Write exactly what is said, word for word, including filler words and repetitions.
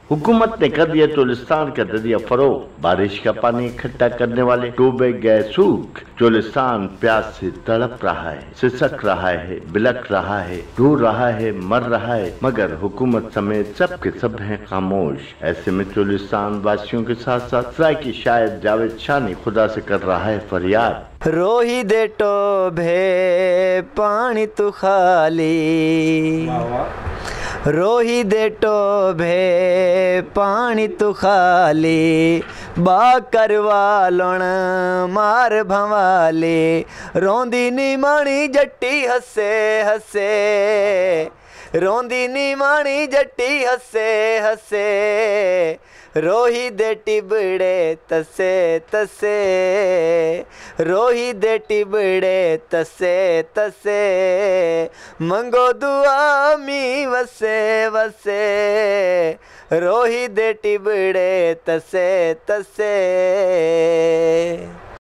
हुकूमत ने कर दिया चोलिस्तान का दरिया फरोग, बारिश का पानी इकट्ठा करने वाले डूबे गए सूख। चोलिस्तान प्यास से तड़प रहा है, सिसक रहा है, बिलक रहा है, रो रहा है, मर रहा है, मगर हुकूमत समेत सब के सब हैं खामोश। ऐसे में चोलिस्तान वासियों के साथ साथ सराय की शायद जावेद शानी खुदा से कर रहा है फरियाद। रोही दे टोभे पानी तू खाली, रोही दे टोभे पानी तू खाली, बा करवा लोण मार भवाली, रोंदी नी माणी जट्टी हसे हसे, रोंदी नी माणी जट्टी हसे हसे, रोही दे टिबड़े तसे तसे, रोही दे टिबड़े तसे तसे, मंगो दुआ मी वसे वसे, रोही दे टिबड़े तसे तसे।